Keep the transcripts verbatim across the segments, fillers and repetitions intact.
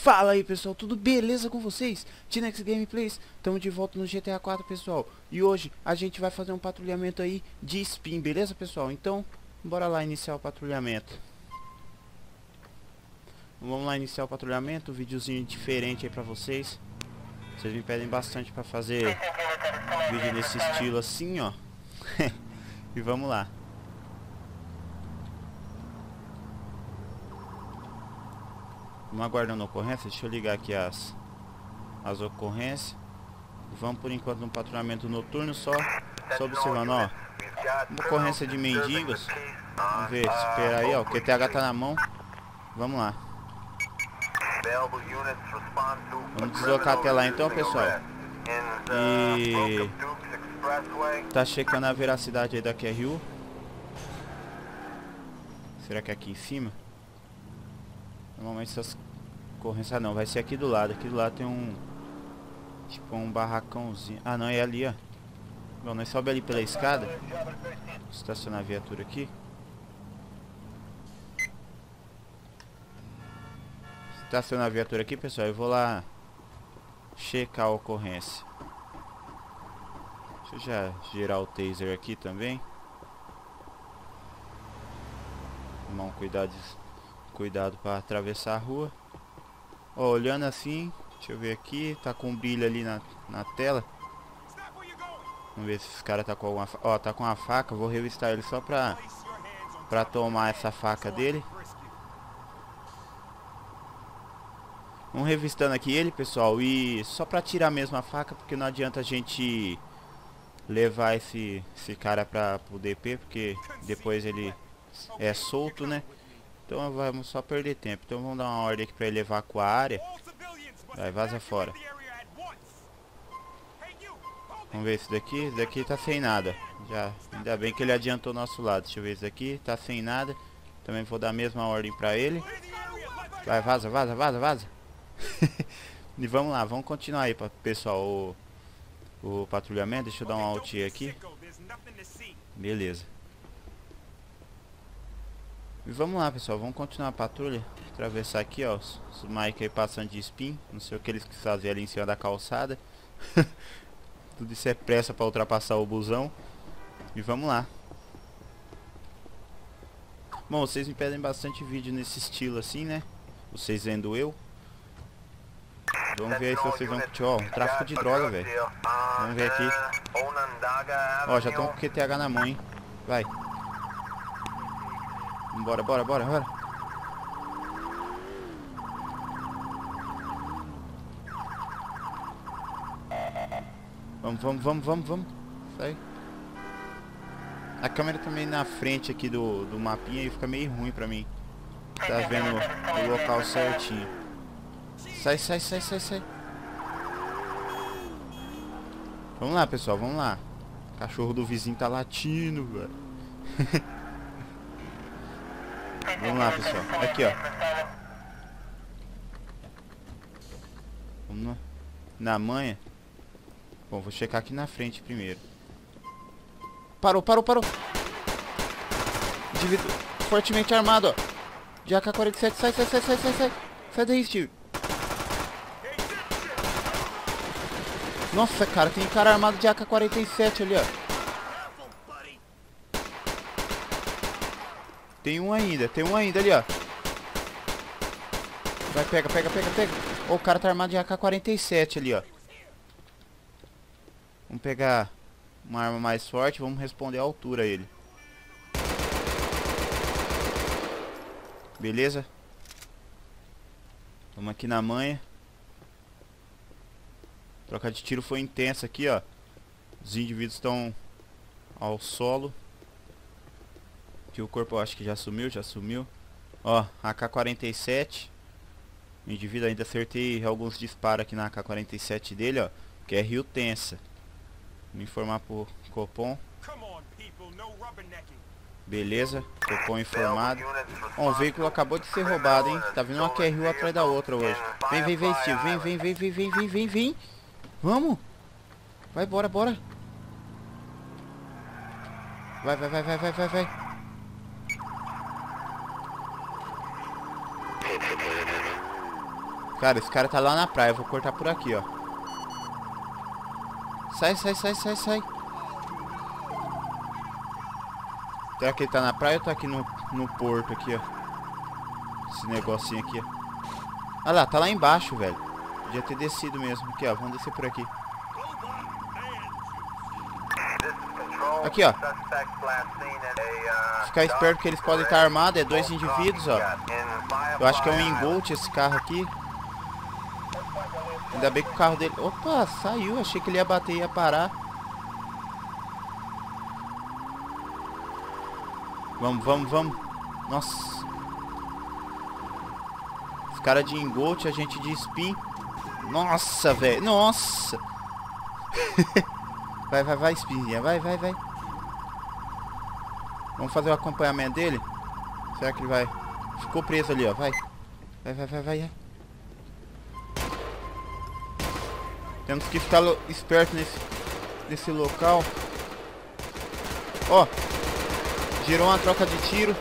Fala aí pessoal, tudo beleza com vocês? Tinex Gameplays, estamos de volta no G T A quatro pessoal. E hoje a gente vai fazer um patrulhamento aí de spin, beleza pessoal? Então, bora lá iniciar o patrulhamento. Vamos lá iniciar o patrulhamento, um videozinho diferente aí pra vocês. Vocês me pedem bastante pra fazer vídeo nesse estilo assim, ó. E vamos lá. Vamos aguardando a ocorrência. Deixa eu ligar aqui as, as ocorrências. Vamos por enquanto no patrulhamento noturno só. Só observando, ó. Uma ocorrência de mendigos. Vamos ver, espera aí, ó. O Q T H tá na mão. Vamos lá. Vamos deslocar até lá então, pessoal. E tá checando a veracidade aí da Q R U. Será que é aqui em cima? Normalmente essas ocorrências... Ah, não, vai ser aqui do lado. Aqui do lado tem um... Tipo um barracãozinho. Ah, não, é ali, ó. Bom, nós sobe ali pela escada. Vou estacionar a viatura aqui. Estacionar a viatura aqui, pessoal. Eu vou lá checar a ocorrência. Deixa eu já girar o taser aqui também. Tomar um cuidado... Cuidado para atravessar a rua. Ó, olhando assim, deixa eu ver aqui, tá com um brilho ali na, na tela. Vamos ver se esse cara tá com alguma faca. Ó, tá com uma faca, vou revistar ele só pra, pra tomar essa faca dele. Vamos revistando aqui ele, pessoal, e só pra tirar mesmo a faca, porque não adianta a gente levar esse, esse cara pra, pro D P, porque depois ele é solto, né? Então vamos só perder tempo. Então vamos dar uma ordem aqui pra ele evacuar a área. Vai, vaza fora. Vamos ver esse daqui. Esse daqui tá sem nada. Já, ainda bem que ele adiantou o nosso lado. Deixa eu ver esse daqui. Tá sem nada. Também vou dar a mesma ordem pra ele. Vai, vaza, vaza, vaza, vaza. E vamos lá, vamos continuar aí, pessoal, o, o patrulhamento. Deixa eu dar um alt aqui. Beleza. E vamos lá, pessoal, vamos continuar a patrulha. Atravessar aqui, ó, os, os Mike aí passando de spin. Não sei o que eles quis fazer ali em cima da calçada. Tudo isso é pressa para ultrapassar o busão. E vamos lá. Bom, vocês me pedem bastante vídeo nesse estilo assim, né? Vocês vendo eu. Vamos ver aí se vocês vão curtir. Ó, um tráfico de droga, velho. Vamos ver aqui. Ó, já estão com o Q T H na mão, hein. Vai. Bora, bora, bora, bora. Vamos, vamos, vamos, vamos, vamos. Sai. A câmera também na frente aqui do, do mapinha e fica meio ruim pra mim. Tá vendo o local certinho. Sai, sai, sai, sai, sai. Vamos lá, pessoal, vamos lá. O cachorro do vizinho tá latindo, velho. Vamos lá, pessoal. Aqui, ó. Vamos na, na manha. Bom, vou checar aqui na frente primeiro. Parou, parou, parou. Indivíduo fortemente armado, ó. De A K quarenta e sete. Sai, sai, sai, sai, sai, sai. Sai daí, Steve. Nossa, cara, tem cara armado de A K quarenta e sete ali, ó. Tem um ainda, tem um ainda ali, ó. Vai, pega, pega, pega, pega. Oh, o cara tá armado de A K quarenta e sete ali, ó. Vamos pegar uma arma mais forte, vamos responder à altura a ele. Beleza? Vamos aqui na manha. Troca de tiro foi intensa aqui, ó. Os indivíduos estão ao solo. Que o corpo eu acho que já sumiu, já sumiu. Ó, A K quarenta e sete. O indivíduo ainda acertei alguns disparos aqui na A K quarenta e sete dele, ó. Que é Rio tensa. Vou informar pro Copom. Beleza, Copom informado. Ó, o veículo acabou de ser roubado, hein. Tá vindo uma Q R U atrás da outra hoje. Vem, vem, vem, Steve. Vem, vem, vem, vem, vem, vem, vem, vem. Vamos. Vai, bora, bora. Vai, vai, vai, vai, vai, vai, vai. Cara, esse cara tá lá na praia. Eu vou cortar por aqui, ó. Sai, sai, sai, sai, sai. Será que ele tá na praia ou tá aqui no, no porto aqui, ó? Esse negocinho aqui, ó. Ah lá, tá lá embaixo, velho. Podia ter descido mesmo. Aqui, ó. Vamos descer por aqui. Aqui, ó. Ficar esperto que eles podem estar armados. É dois indivíduos, ó. Eu acho que é um Ingold esse carro aqui. Ainda bem que o carro dele... Opa, saiu. Achei que ele ia bater e ia parar. Vamos, vamos, vamos. Nossa. Os caras de Ingold, a gente de Spin. Nossa, velho. Nossa. Vai, vai, vai, Spinzinha. Vai, vai, vai. Vamos fazer o acompanhamento dele. Será que ele vai? Ficou preso ali, ó. Vai. Vai, vai, vai, vai. Temos que ficar esperto nesse, nesse local. Ó. Girou uma troca de tiro.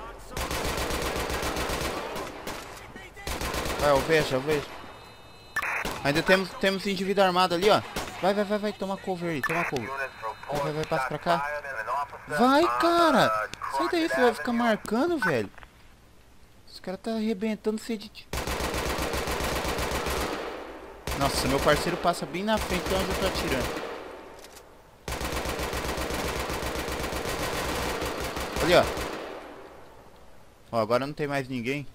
Vai, eu vejo, eu vejo. Ainda temos, temos indivíduo armado ali, ó. Vai, vai, vai, vai. Toma cover aí, toma cover. Vai, vai, vai, passa pra cá. Vai, cara. Sai daí, você vai ficar marcando, velho. Os caras tá arrebentando sede de... Nossa, meu parceiro passa bem na frente de onde eu tô atirando. Ali, ó. Ó, agora não tem mais ninguém.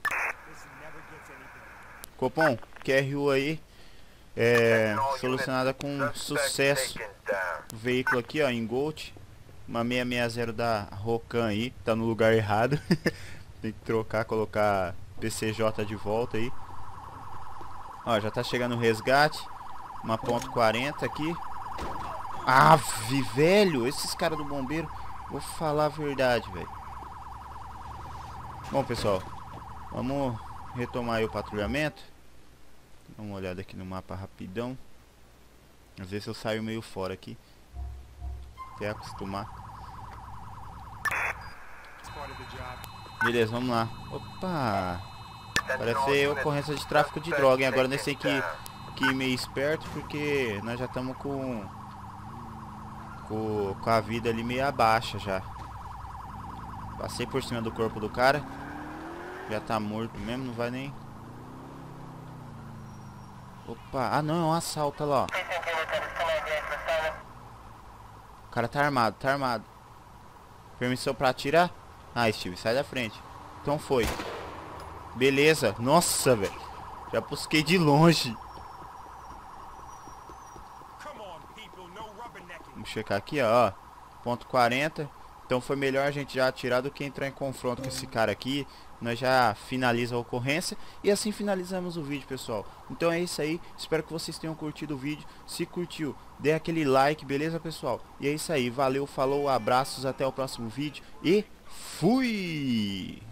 Copom, Q R U aí. É... Solucionada com sucesso. O veículo aqui, ó, em Gold. Uma seis seis zero da Rocan aí. Tá no lugar errado. Tem que trocar, colocar P C J de volta aí. Ó, já tá chegando o resgate. Uma ponto quarenta aqui. Ave, velho. Esses caras do bombeiro. Vou falar a verdade, velho. Bom, pessoal. Vamos retomar aí o patrulhamento. Dá uma olhada aqui no mapa rapidão. Às vezes eu saio meio fora aqui. Até acostumar. Beleza, vamos lá. Opa! Parece ser ocorrência de tráfico de droga, hein? Agora nós temos que, que ir meio esperto, porque nós já estamos com, com com a vida ali meio baixa já. Passei por cima do corpo do cara. Já tá morto mesmo, não vai nem... Opa, ah não, é um assalto, olha lá, ó. O cara tá armado, tá armado. Permissão pra atirar? Ah, Steve, sai da frente. Então foi. Beleza, nossa, velho. Já busquei de longe. Vamos checar aqui, ó. Ponto quarenta. Então foi melhor a gente já atirar do que entrar em confronto com esse cara aqui. Nós já finaliza a ocorrência. E assim finalizamos o vídeo, pessoal. Então é isso aí. Espero que vocês tenham curtido o vídeo. Se curtiu, dê aquele like, beleza, pessoal? E é isso aí. Valeu, falou, abraços, até o próximo vídeo. E fui!